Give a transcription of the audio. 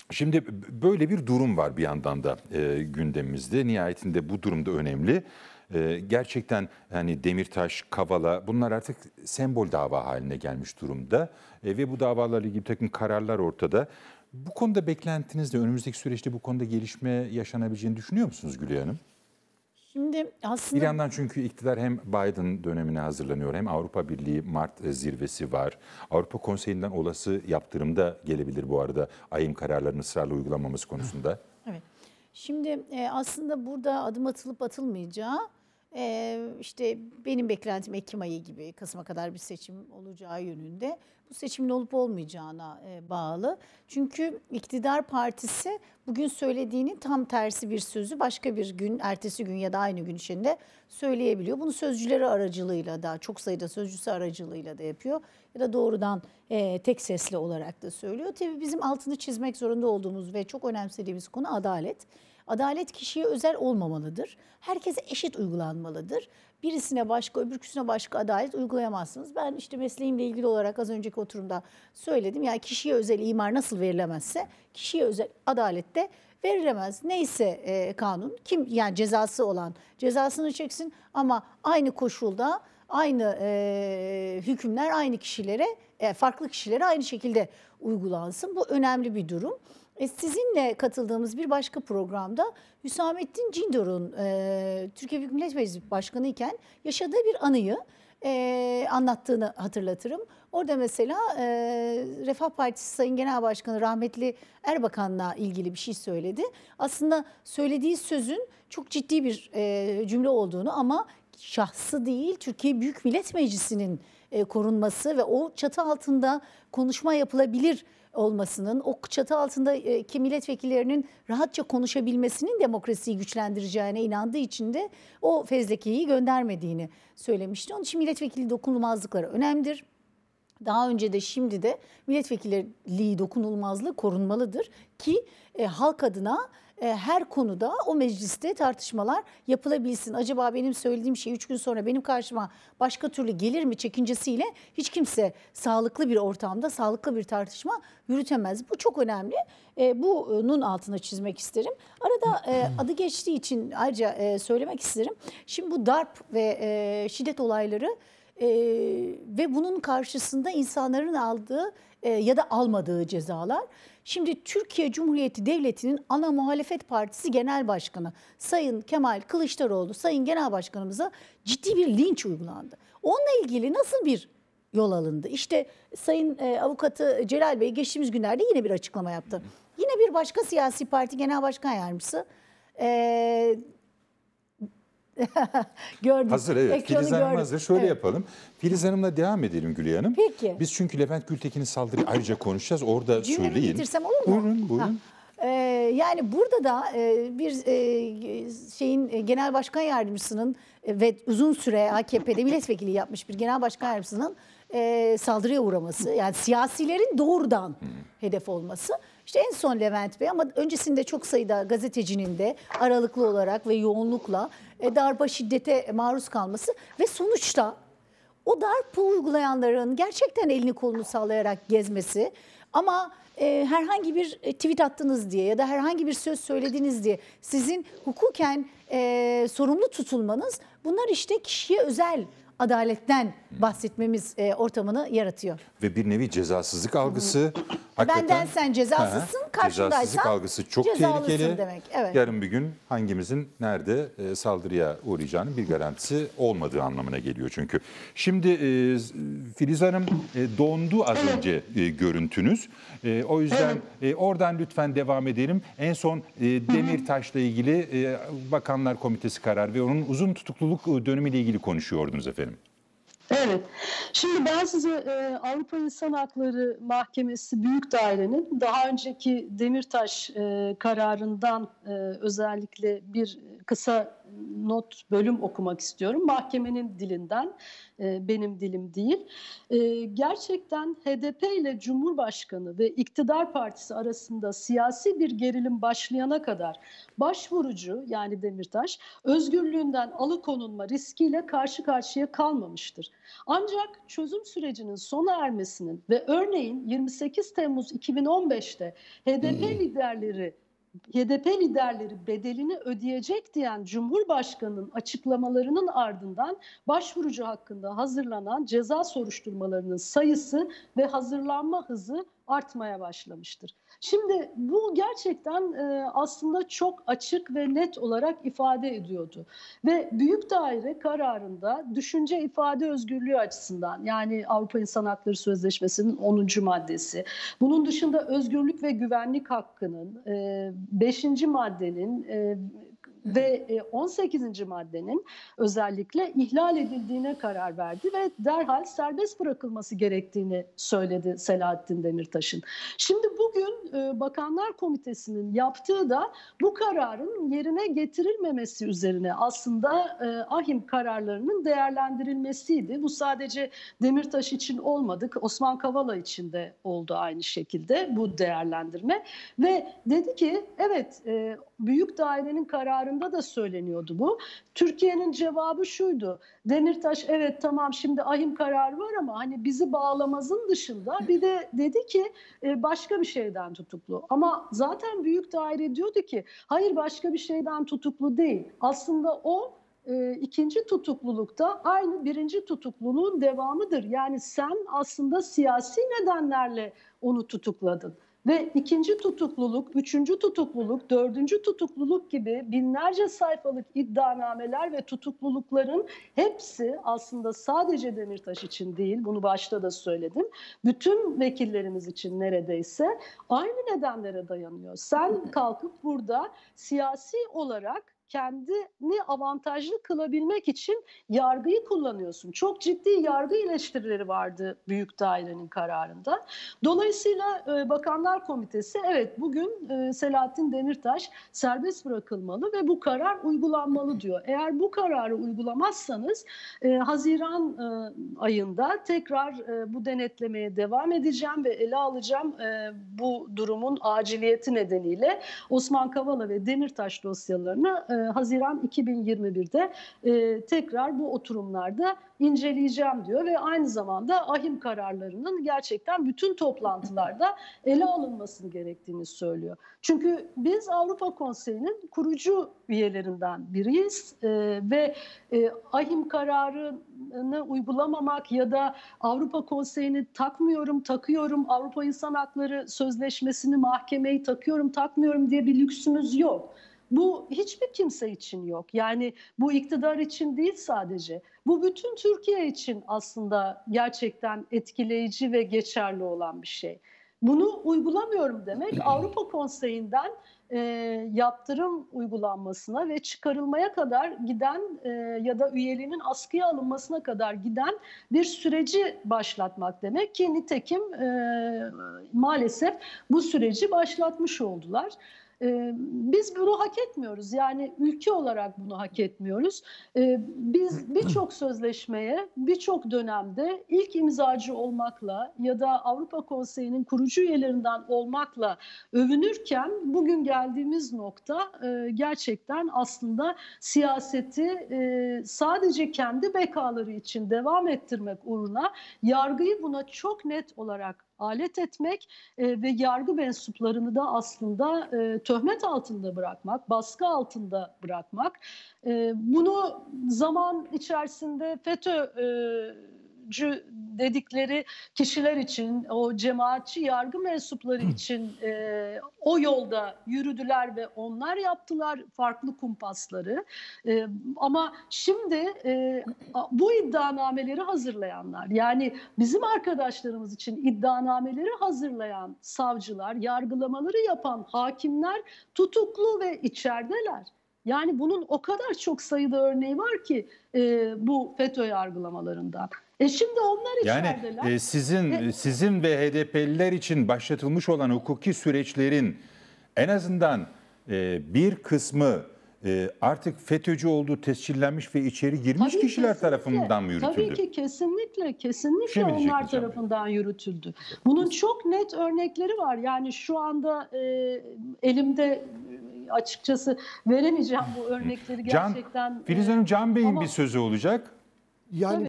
Şimdi böyle bir durum var bir yandan da gündemimizde. Nihayetinde bu durum da önemli. Gerçekten hani Demirtaş, Kavala bunlar artık sembol dava haline gelmiş durumda. Ve bu davalarla ilgili bir takım kararlar ortada. Bu konuda beklentinizde önümüzdeki süreçte bu konuda gelişme yaşanabileceğini düşünüyor musunuz Gülay Hanım? Şimdi Bir aslında yandan çünkü iktidar hem Biden dönemine hazırlanıyor hem Avrupa Birliği Mart zirvesi var. Avrupa Konseyi'nden olası yaptırım da gelebilir bu arada AYİM kararlarının ısrarla uygulanmaması konusunda. evet. Şimdi aslında burada adım atılıp atılmayacağı işte benim beklentim Ekim ayı gibi Kasım'a kadar bir seçim olacağı yönünde. Bu seçimin olup olmayacağına bağlı. Çünkü iktidar partisi bugün söylediğinin tam tersi bir sözü başka bir gün, ertesi gün ya da aynı gün içinde söyleyebiliyor. Bunu sözcüleri aracılığıyla da, çok sayıda sözcüsü aracılığıyla da yapıyor. Ya da doğrudan tek sesli olarak da söylüyor. Tabii bizim altını çizmek zorunda olduğumuz ve çok önemsediğimiz konu adalet. Adalet kişiye özel olmamalıdır. Herkese eşit uygulanmalıdır. Birisine başka, öbürküsüne başka adalet uygulayamazsınız. Ben işte mesleğimle ilgili olarak az önceki oturumda söyledim. Yani kişiye özel imar nasıl verilemezse kişiye özel adalet de verilemez. Neyse kanun, kim yani cezası olan cezasını çeksin ama aynı koşulda aynı hükümler aynı kişilere, farklı kişilere aynı şekilde uygulansın. Bu önemli bir durum. Sizinle katıldığımız bir başka programda Hüsamettin Cindor'un Türkiye Büyük Millet Meclisi Başkanı iken yaşadığı bir anıyı anlattığını hatırlatırım. Orada mesela Refah Partisi Sayın Genel Başkanı rahmetli Erbakan'la ilgili bir şey söyledi. Aslında söylediği sözün çok ciddi bir cümle olduğunu ama şahsı değil Türkiye Büyük Millet Meclisi'nin korunması ve o çatı altında konuşma yapılabilir olmasının, o çatı altındaki milletvekillerinin rahatça konuşabilmesinin demokrasiyi güçlendireceğine inandığı için de o fezlekeyi göndermediğini söylemişti. Onun için milletvekili dokunulmazlıkları önemlidir. Daha önce de şimdi de milletvekilliği dokunulmazlığı korunmalıdır ki halk adına her konuda o mecliste tartışmalar yapılabilsin. Acaba benim söylediğim şey 3 gün sonra benim karşıma başka türlü gelir mi çekincesiyle hiç kimse sağlıklı bir ortamda sağlıklı bir tartışma yürütemez. Bu çok önemli. Bunun altına çizmek isterim. Arada adı geçtiği için ayrıca söylemek isterim. Şimdi bu darp ve şiddet olayları ve bunun karşısında insanların aldığı ya da almadığı cezalar. Şimdi Türkiye Cumhuriyeti Devleti'nin ana muhalefet partisi genel başkanı Sayın Kemal Kılıçdaroğlu, Sayın Genel Başkanımıza ciddi bir linç uygulandı. Onunla ilgili nasıl bir yol alındı? İşte Sayın Avukatı Celal Bey geçtiğimiz günlerde yine bir açıklama yaptı. Yine bir başka siyasi parti genel başkan yardımcısı gördüm. Hazır, evet. Ekranı Filiz Hanım gördüm. hazır. Şöyle Evet. yapalım. Filiz Hanım'la devam edelim Gülay Hanım. Peki. Biz çünkü Levent Gültekin'in saldırıyı ayrıca konuşacağız. Orada Cümlemi söyleyin. bitirsem olur mu? Buyurun, buyurun. Yani burada da bir şeyin genel başkan yardımcısının ve uzun süre AKP'de milletvekili yapmış bir genel başkan yardımcısının saldırıya uğraması, yani siyasilerin doğrudan hedef olması. İşte en son Levent Bey ama öncesinde çok sayıda gazetecinin de aralıklı olarak ve yoğunlukla darba şiddete maruz kalması ve sonuçta o darp uygulayanların gerçekten elini kolunu sallayarak gezmesi ama herhangi bir tweet attınız diye ya da herhangi bir söz söylediniz diye sizin hukuken sorumlu tutulmanız, bunlar işte kişiye özel adaletten bahsetmemiz ortamını yaratıyor. Ve bir nevi cezasızlık algısı. Benden sen cezasızsın, karşındaysan cezasızlık algısı çok cezalısın tehlikeli. demek. Evet. Yarın bir gün hangimizin nerede saldırıya uğrayacağının bir garantisi olmadığı anlamına geliyor çünkü. Şimdi Filiz Hanım dondu az önce görüntünüz. O yüzden oradan lütfen devam edelim. En son Demirtaş'la ilgili Bakanlar Komitesi karar ve onun uzun tutukluluk dönemiyle ilgili konuşuyordunuz efendim. Evet. Şimdi ben size Avrupa İnsan Hakları Mahkemesi Büyük Daire'nin daha önceki Demirtaş kararından özellikle bir kısa bölüm okumak istiyorum. Mahkemenin dilinden, benim dilim değil. Gerçekten HDP ile Cumhurbaşkanı ve iktidar partisi arasında siyasi bir gerilim başlayana kadar başvurucu, yani Demirtaş, özgürlüğünden alıkonulma riskiyle karşı karşıya kalmamıştır. Ancak çözüm sürecinin sona ermesinin ve örneğin 28 Temmuz 2015'te HDP liderleri bedelini ödeyecek diyen Cumhurbaşkanı'nın açıklamalarının ardından başvurucu hakkında hazırlanan ceza soruşturmalarının sayısı ve hazırlanma hızı artmaya başlamıştır. Şimdi bu gerçekten aslında çok açık ve net olarak ifade ediyordu. Ve Büyük Daire kararında düşünce ifade özgürlüğü açısından, yani Avrupa İnsan Hakları Sözleşmesi'nin 10. maddesi, bunun dışında özgürlük ve güvenlik hakkının 5. maddenin ve 18. maddenin özellikle ihlal edildiğine karar verdi ve derhal serbest bırakılması gerektiğini söyledi Selahattin Demirtaş'ın. Şimdi bugün Bakanlar Komitesi'nin yaptığı da bu kararın yerine getirilmemesi üzerine aslında ahim kararlarının değerlendirilmesiydi. Bu sadece Demirtaş için olmadı, Osman Kavala için de oldu aynı şekilde bu değerlendirme ve dedi ki evet, Büyük Dairenin kararında da söyleniyordu bu. Türkiye'nin cevabı şuydu: Demirtaş evet tamam şimdi ahim kararı var ama hani bizi bağlamazın dışında bir de dedi ki başka bir şeyden tutuklu. Ama zaten Büyük Daire diyordu ki hayır, başka bir şeyden tutuklu değil. Aslında o ikinci tutuklulukta aynı birinci tutukluluğun devamıdır. Yani sen aslında siyasi nedenlerle onu tutukladın. Ve ikinci tutukluluk, üçüncü tutukluluk, dördüncü tutukluluk gibi binlerce sayfalık iddianameler ve tutuklulukların hepsi aslında sadece Demirtaş için değil, bunu başta da söyledim, bütün vekillerimiz için neredeyse aynı nedenlere dayanıyor. Sen kalkıp burada siyasi olarak kendini avantajlı kılabilmek için yargıyı kullanıyorsun. Çok ciddi yargı eleştirileri vardı Büyük Dairenin kararında. Dolayısıyla Bakanlar Komitesi evet bugün Selahattin Demirtaş serbest bırakılmalı ve bu karar uygulanmalı diyor. Eğer bu kararı uygulamazsanız Haziran ayında tekrar bu denetlemeye devam edeceğim ve ele alacağım bu durumun aciliyeti nedeniyle Osman Kavala ve Demirtaş dosyalarını Haziran 2021'de tekrar bu oturumlarda inceleyeceğim diyor ve aynı zamanda ahim kararlarının gerçekten bütün toplantılarda ele alınmasını gerektiğini söylüyor. Çünkü biz Avrupa Konseyi'nin kurucu üyelerinden biriyiz ve ahim kararını uygulamamak ya da Avrupa Konseyi'ni takıyorum, Avrupa İnsan Hakları Sözleşmesi'ni, mahkemeyi takmıyorum diye bir lüksümüz yok. Bu hiçbir kimse için yok. Yani bu iktidar için değil sadece. Bu bütün Türkiye için aslında gerçekten etkileyici ve geçerli olan bir şey. Bunu uygulamıyorum demek Avrupa Konseyi'nden yaptırım uygulanmasına ve çıkarılmaya kadar giden ya da üyeliğinin askıya alınmasına kadar giden bir süreci başlatmak demek ki nitekim maalesef bu süreci başlatmış oldular. Biz bunu hak etmiyoruz. Yani ülke olarak bunu hak etmiyoruz. Biz birçok sözleşmeye, birçok dönemde ilk imzacı olmakla ya da Avrupa Konseyi'nin kurucu üyelerinden olmakla övünürken bugün geldiğimiz nokta gerçekten aslında siyaseti sadece kendi bekaları için devam ettirmek uğruna yargıyı buna çok net olarak alet etmek ve yargı mensuplarını da aslında töhmet altında bırakmak, baskı altında bırakmak. Bunu zaman içerisinde FETÖ'cü dedikleri kişiler için, o cemaatçi yargı mensupları için o yolda yürüdüler ve onlar yaptılar farklı kumpasları. Ama şimdi bu iddianameleri hazırlayanlar, yani bizim arkadaşlarımız için iddianameleri hazırlayan savcılar, yargılamaları yapan hakimler tutuklu ve içerideler. Yani bunun o kadar çok sayıda örneği var ki bu FETÖ yargılamalarından. Şimdi onlar içerideler. Yani sizin ve HDP'liler için başlatılmış olan hukuki süreçlerin en azından bir kısmı artık FETÖ'cü olduğu tescillenmiş ve içeri girmiş Tabii, kişiler kesinlikle. tarafından mı yürütüldü? Tabii ki kesinlikle şey mi diyecek onlar hocam? tarafından yürütüldü. Bunun çok net örnekleri var. Yani şu anda elimde açıkçası veremeyeceğim bu örnekleri gerçekten. Filiz Hanım, Can Bey'in ama- bir sözü olacak. Yani